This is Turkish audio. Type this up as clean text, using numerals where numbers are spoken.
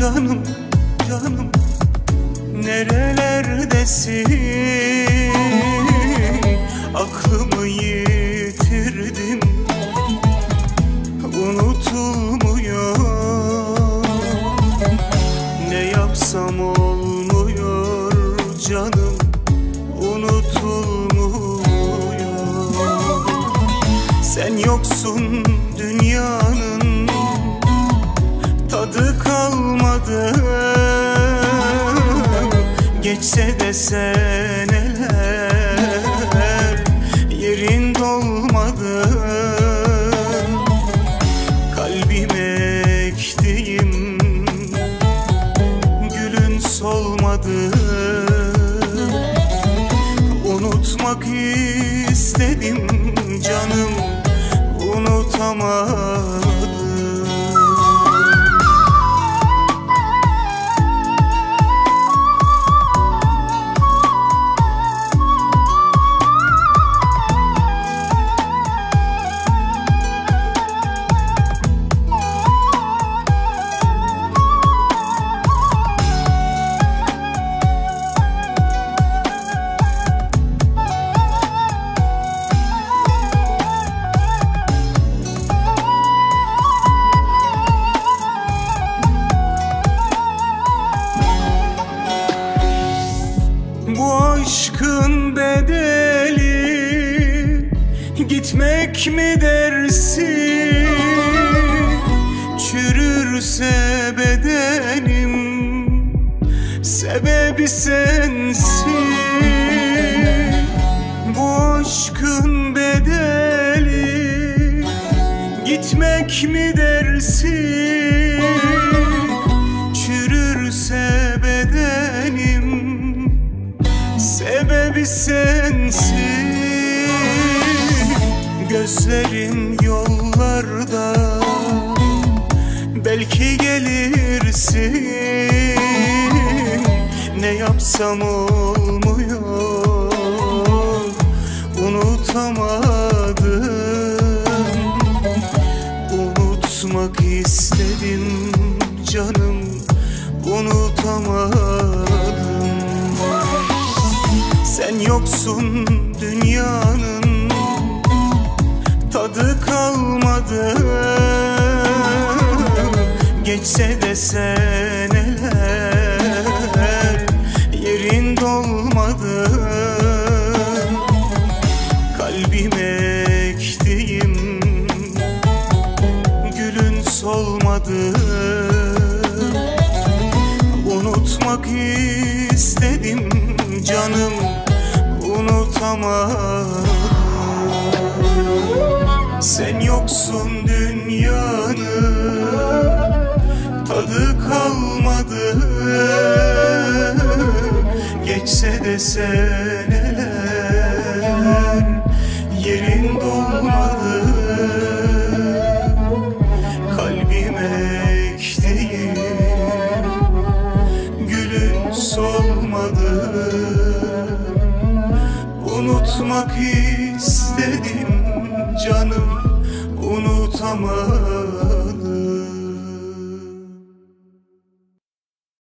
Canım, canım, nerelerdesin? Aklımı yitirdim, unutulmuyor. Ne yapsam olmuyor canım, unutulmuyor. Sen yoksun dünyanın, tadı kalmadı. Geçse de seneler, yerin dolmadı. Kalbime ektiğim gülün solmadı. Unutmak istedim canım, unutamadım. Bu aşkın bedeli gitmek mi dersin? Çürürse bedenim, sebebi sensin. Bu aşkın bedeli gitmek mi dersin? Çürürse bedenim, sebebi sensin. Gözlerim yollarda, belki gelirsin. Ne yapsam olmuyor, unutamadım. Unutmak istedim canım, unutamadım. Sen yoksun dünyanın, tadı kalmadı. Geçse de seneler, yerin dolmadı. Kalbime ektiğim gülün solmadı. Unutmak istedim canım, unutamadım. Sen yoksun dünyanın, tadı kalmadı. Geçse de seneler, yerin dolmadı. Kalbime ektiğim gülün solmadı. Unutmak istedim canım, unutamadım.